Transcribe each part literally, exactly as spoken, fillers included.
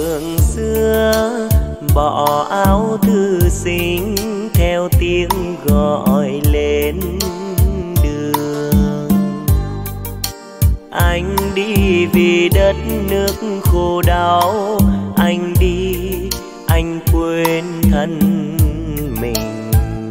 phường xưa, bỏ áo thư sinh theo tiếng gọi lên đường. Anh đi vì đất nước khổ đau, anh đi anh quên thân mình.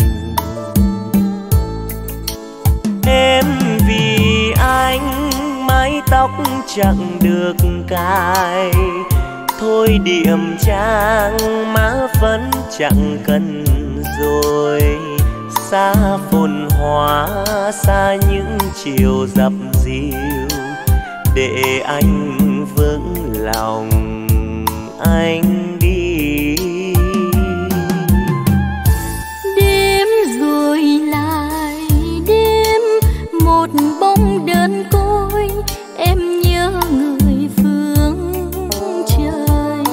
Em vì anh mái tóc chẳng được cài, thôi điểm trang má phấn chẳng cần rồi. Xa phồn hoa, xa những chiều dập dìu, để anh vững lòng anh đi. Đêm rồi lại đêm, một bóng đơn côi, em nhớ người phương trời.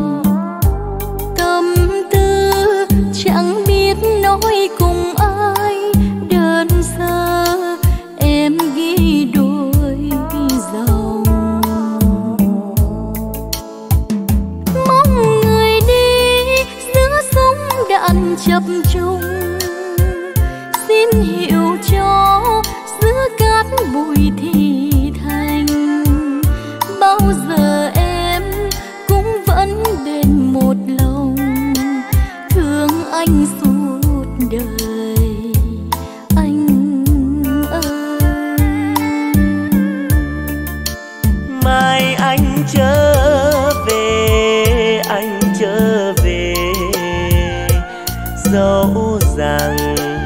Tâm tư chẳng biết nói cùng ai, đơn sơ em ghi đôi dòng. Mong người đi giữa súng đạn chập trùng, xin hiểu cho giữa cát bụi thì thành. Bao giờ em cũng vẫn bên một lòng, thương anh suốt đời anh ơi. Mai anh trở về, anh trở về, dẫu rằng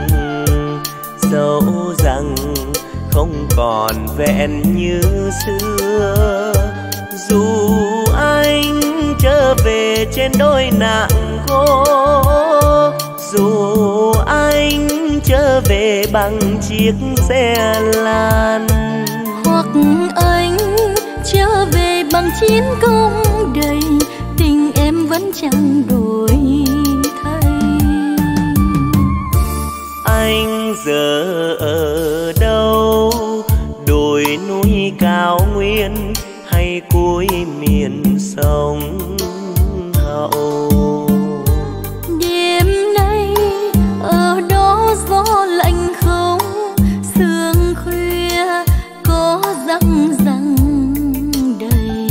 dẫu rằng không còn vẹn như xưa. Dù anh trở về trên đôi nạng gỗ, dù anh trở về bằng chiếc xe lan, hoặc anh trở về bằng chiến công đầy, tình em vẫn chẳng đổi thay. Anh giờ ở đâu, đồi núi cao nguyên hay cuối miền sông Hậu? Đêm nay ở đó gió lạnh không, sương khuya có răng răng đầy.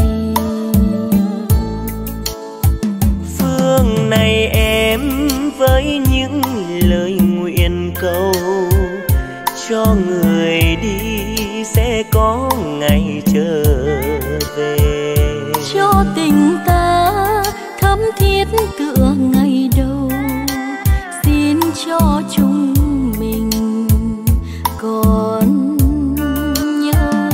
Phương này em với những lời nguyện cầu, cho người đi sẽ có ngày trở về. Cho tình ta thấm thiết tựa ngày đầu, xin cho chúng mình còn nhau.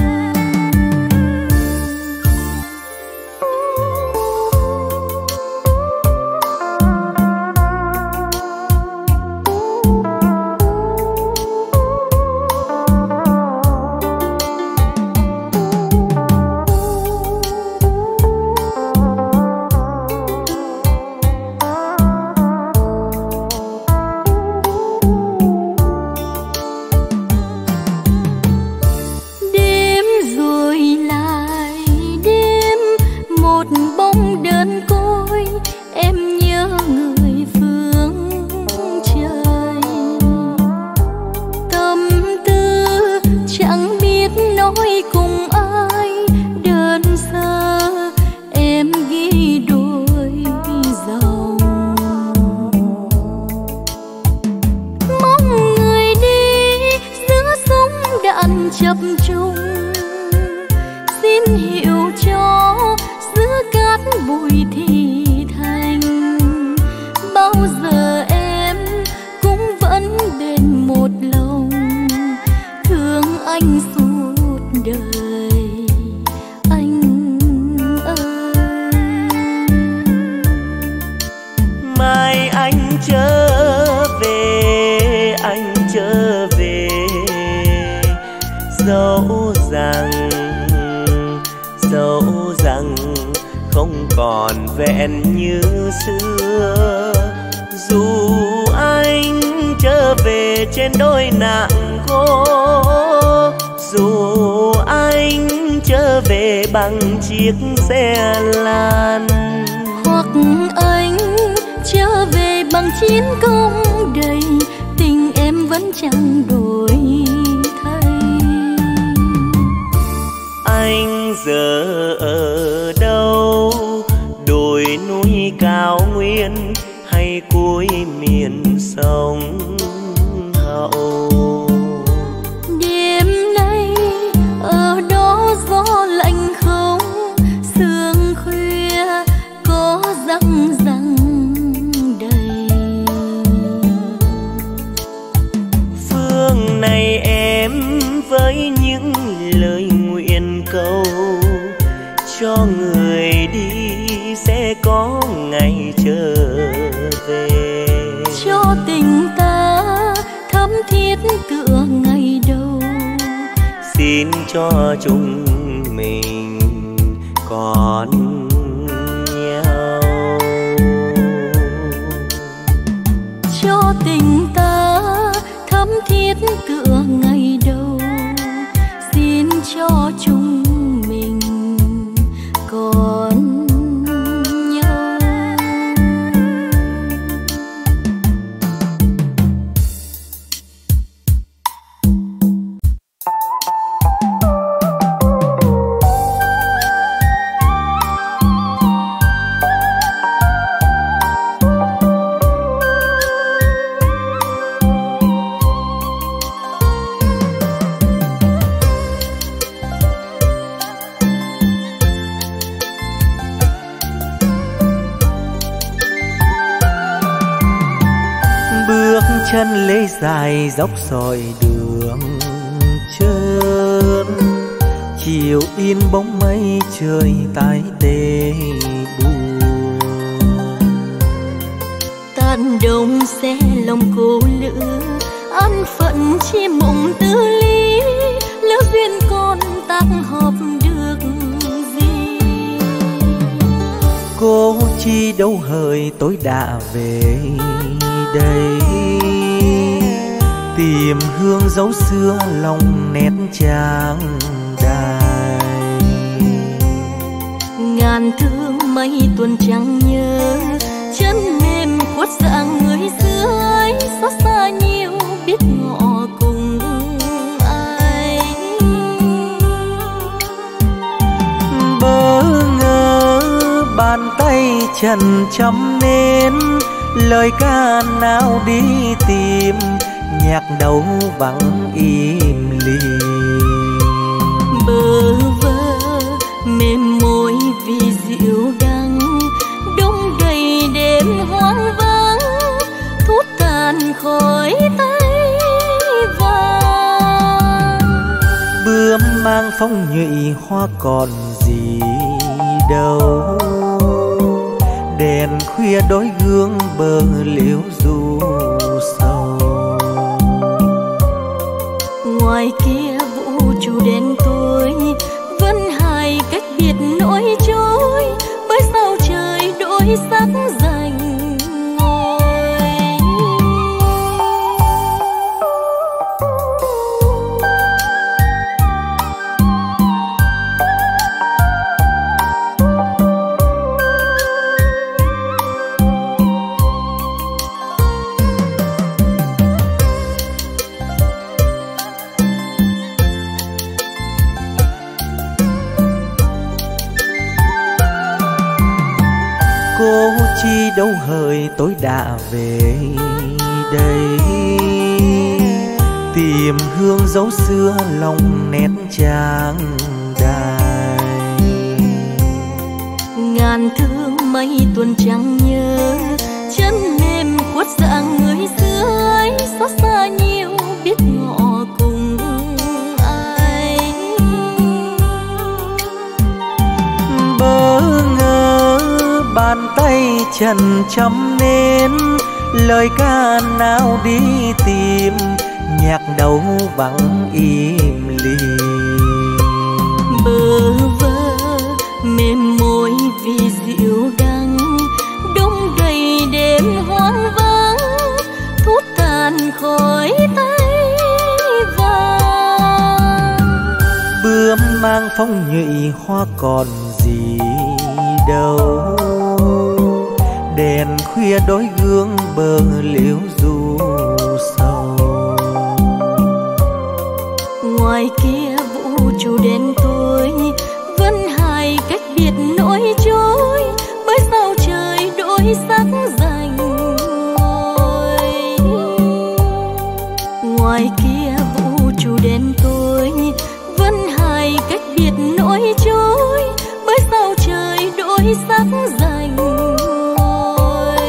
Chập trùng xin hiểu cho giữa cát bụi thì thành. Bao giờ em cũng vẫn bên một lòng, thương anh suốt đời anh ơi. Mai anh trở về, anh trở về, dẫu rằng dẫu rằng không còn vẹn như xưa. Dù anh trở về trên đôi nạng gỗ, dù anh trở về bằng chiếc xe lan, chiến công đầy, tình em vẫn chẳng đổi thay. Anh giờ ở đâu, đồi núi cao nguyên hay cuối miền sông Hậu? Đêm nay ở đó gió lạnh không, sương khuya có răng răng đầy. Phương này em với những lời nguyện cầu, cho người đi sẽ có ngày trở về. Cho tình ta thắm thiết tựa ngày đầu, xin cho chúng mình còn nhau. Cho tình ta thắm thiết tựa ngày đầu, xin cho chúng mình còn nhau. Chân lê dài dốc sỏi đường trơn, chiều in bóng mây trời tái tê buồn. Tàn đông xe lòng cô lữ, an phận chi mộng tư lý, lỡ duyên con tác hợp được gì. Cô chi đâu hời tối đã về đây, tìm hương dấu xưa lòng nét trang đài. Ngàn thương mây tuần trăng nhớ, chân mềm khuất dạng người dưới, xót xa nhiều biết ngọ cùng ai. Bỡ ngỡ bàn tay trần chấm nên, lời ca nào đi tìm, nhạc đâu vắng im lìm. Bơ vơ mềm môi vì dịu đắng, đông đầy đêm hoang vắng, thút tàn khỏi tay vàng. Bướm mang phong nhụy hoa còn gì đâu, đèn khuya đôi gương bờ liễu du sầu. Ngoài kia vũ trụ đen tối, vẫn hai cách biệt nỗi trôi, bởi sao trời đổi sắc dành ngôi. Cô chi đâu hời tối đã về đây, tìm hương dấu xưa lòng nét trang đài. Ngàn thương mây tuần trăng nhớ, chân mềm khuất dạng người dưới, xót xa nhiều biết ngọ cùng ai. Bỡ ngỡ bàn tay trần chấm nên, lời ca nào đi tìm, nhạc đâu vắng im lìm. Bơ vơ mềm môi vì dịu đắng, đông đầy đêm hoang vắng, thút tàn khỏi tay vàng. Bướm mang phong nhụy hoa còn gì đâu, đèn khuya đôi gương bờ mơ liễu du sầu. Ngoài kia vũ trụ đen tối, Vân Hải cách biệt nỗi trôi, bởi sao trời đổi sắc rành ngôi. Ngoài kia vũ trụ đen tối, Vân Hải cách biệt nỗi trôi, bởi sao trời đổi sắc rành ngôi.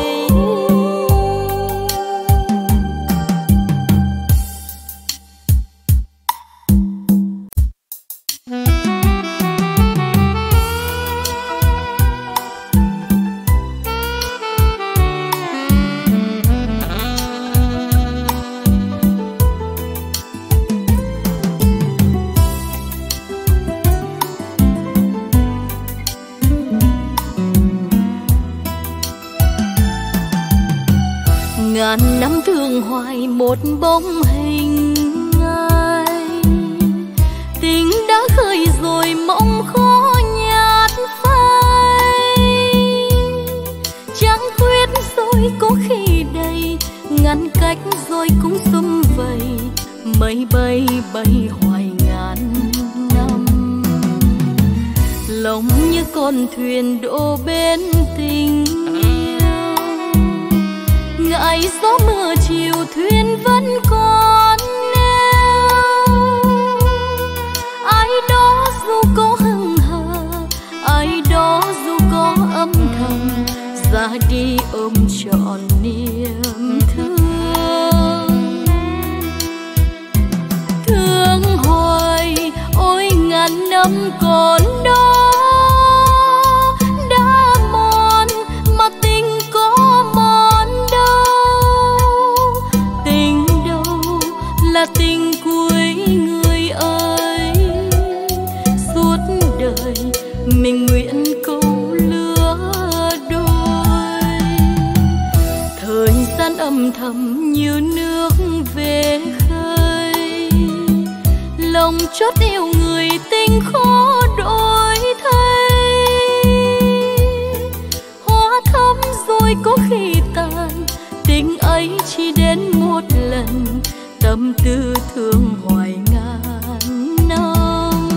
Ngàn năm thương hoài một bóng hình ai, tình đã khơi rồi mộng khó nhạt phai. Trăng khuyết rồi có khi đầy, ngăn cách rồi cũng sum vầy, mây bay bay hoài ngàn năm. Lòng như con thuyền đổ bên tình, ngại gió mưa chiều thuyền vẫn còn neo. Ai đó dù có hững hờ, ai đó dù có âm thầm, ra đi ôm trọn niềm thương. Thương hoài ôi ngàn năm còn đó, đã mòn mà tình có mòn đâu. Tình đâu là tình cuối người ơi, suốt đời mình nguyện câu lứa đôi. Thời gian âm thầm như nước về khơi, lòng chót yêu người tình khó đổi thay. Hóa thắm rồi có khi tàn, tình ấy chỉ đến một lần, tâm tư thương hoài ngàn năm.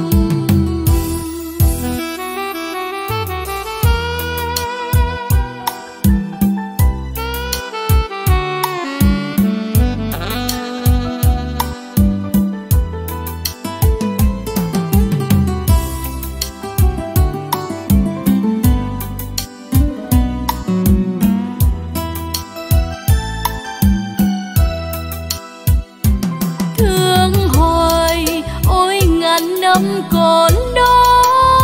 Năm còn đó,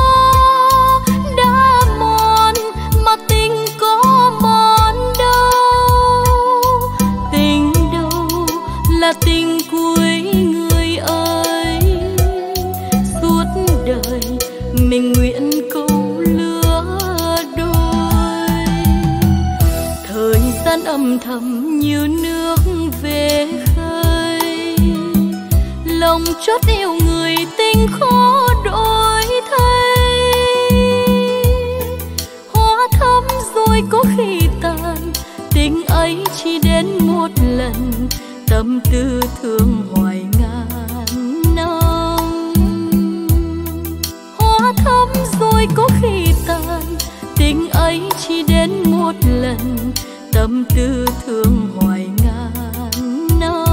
đã mòn mà tình có mòn đâu. Tình đâu là tình cuối người ơi, suốt đời mình nguyện câu lứa đôi. Thời gian âm thầm như nước về khơi, lòng chót yêu người tình khó đổi thay. Hóa thắm rồi có khi tàn, tình ấy chỉ đến một lần, tâm tư thương hoài ngàn năm. Hóa thắm rồi có khi tàn, tình ấy chỉ đến một lần, tâm tư thương hoài ngàn năm.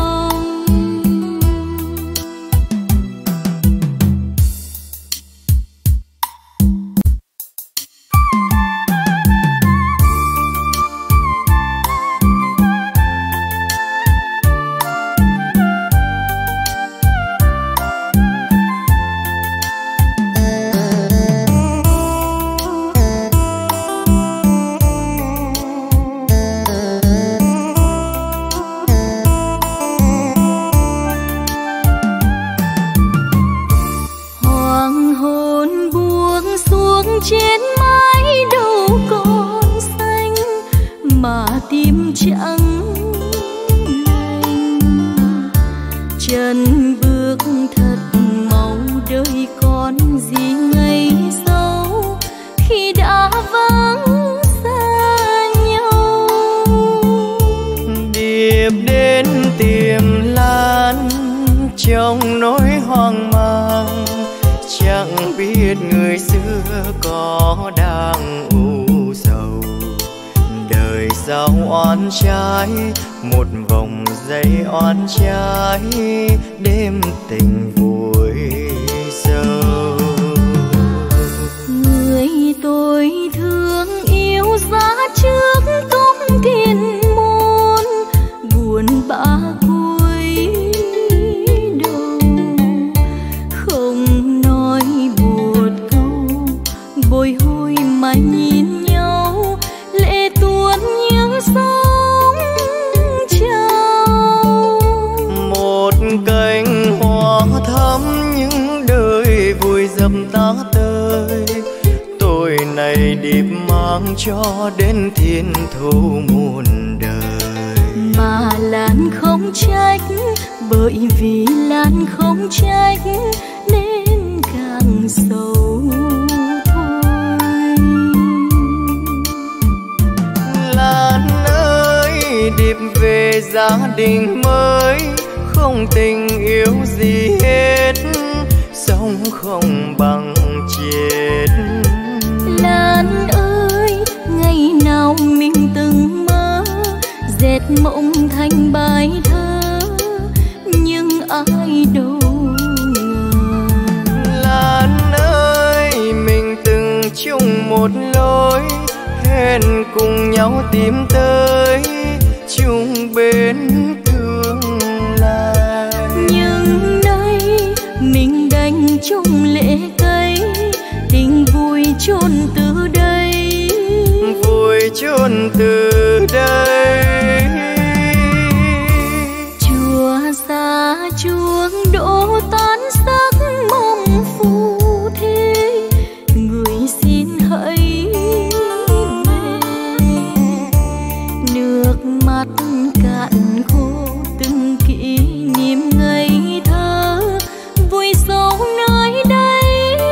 biết người xưa có đang u sầu, đời sao oan trái một vòng dây oan trái, đêm tình vùi sâu. Người tôi thương yêu giá trước công thiên môn, buồn bã cúi đầu không nói một câu, bồi hồi mà nhìn nhau, lệ tuôn như sóng trào. Một cành hoa thắm những đời vui dập ta tơi, tôi này điệp mang cho đến thiên thu muôn đời. Mà Lan không trách, bởi vì Lan không trách nên càng sầu thôi. Lan ơi điệp về gia đình mới, không tình yêu gì hết, sống không bằng chết. Lan ơi ngày nào mình từng mơ, dệt mộng thành bài thơ, nhưng ai đâu ngờ. Lan ơi mình từng chung một lối, hẹn cùng nhau tìm tới chung bên tương lai. Nhưng nay mình đành chung lệ cây, tình vui chôn từ đây, vui chôn từ đây. Chùa xa chuông đổ tan sắc mong phù thế, người xin hãy về. Nước mắt cạn khô từng kỷ niệm ngây thơ, vui sâu nơi đây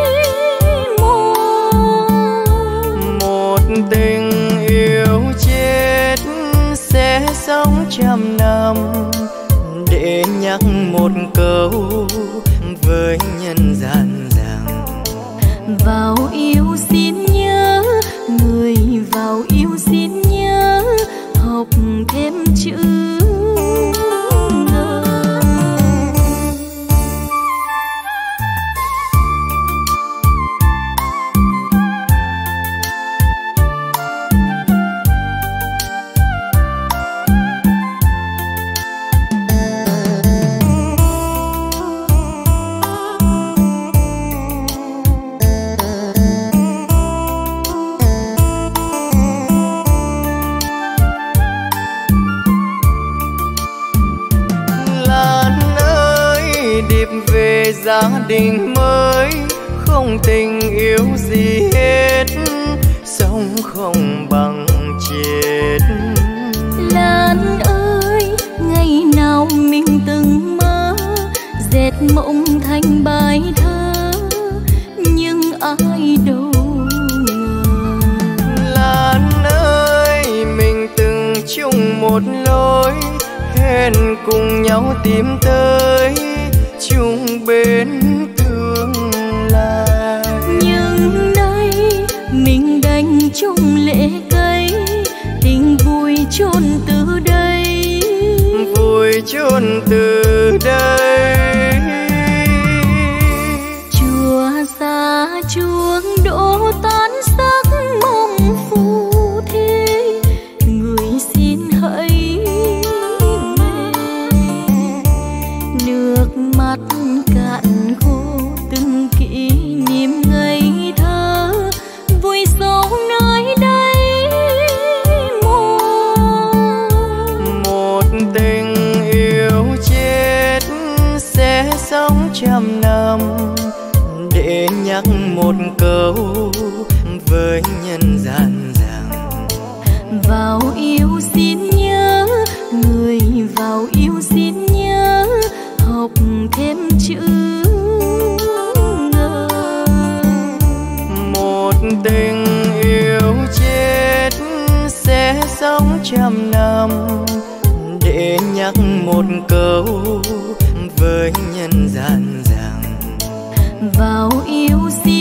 một tình yêu chết sẽ sống trăm năm, để nhắc một câu với nhân gian rằng vào yêu xin nhớ, người vào yêu xin nhớ, học thêm chữ ngờ. gia đình mới, không tình yêu gì hết, sống không bằng chết. Lan ơi ngày nào mình từng mơ, dệt mộng thành bài thơ, nhưng ai đâu ngờ. Lan ơi mình từng chung một lối, hẹn cùng nhau tìm tới chung bên tương lai. Nhưng nay mình đành chung lệ cây, tình vui chôn từ đây, vui chôn từ đây. Chùa xa chuông đổ tan sắc mong phù thế, người xin hãy về. Nước mắt cạn khô từng kỷ niệm ngây thơ, vui sâu nơi đây một tình yêu chết sẽ sống trăm năm, để nhắc một câu với nhân gian rằng vào yêu xin nhớ, người vào yêu xin nhớ, học thêm chữ ngờ. một tình yêu chết sẽ sống trăm năm, để nhắc một câu với nhân gian rằng vào yêu xin